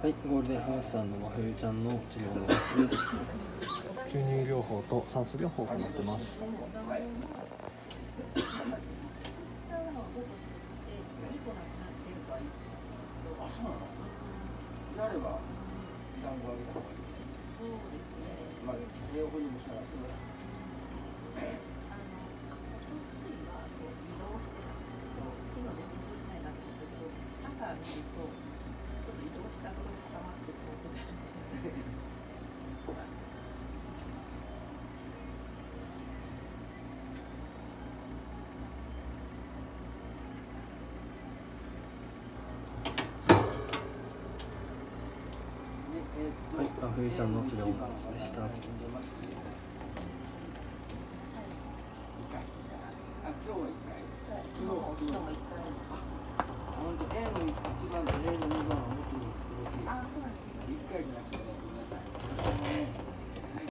はい、ゴールデンハウスさんの真冬ちゃんの治療の様子です。吸入療法と酸素療法を行ってます。はい、真冬ちゃんの治療でした。本当 A の1番と A の2番を持ってみる。